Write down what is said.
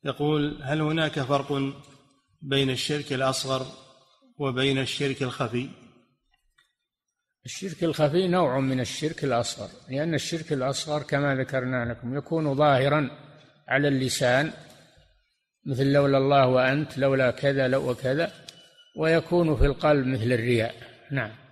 يقول: هل هناك فرق بين الشرك الأصغر وبين الشرك الخفي؟ الشرك الخفي نوع من الشرك الأصغر، لأن الشرك الأصغر كما ذكرنا لكم يكون ظاهرا على اللسان، مثل لولا الله وأنت، لولا كذا لو وكذا، ويكون في القلب مثل الرياء. نعم.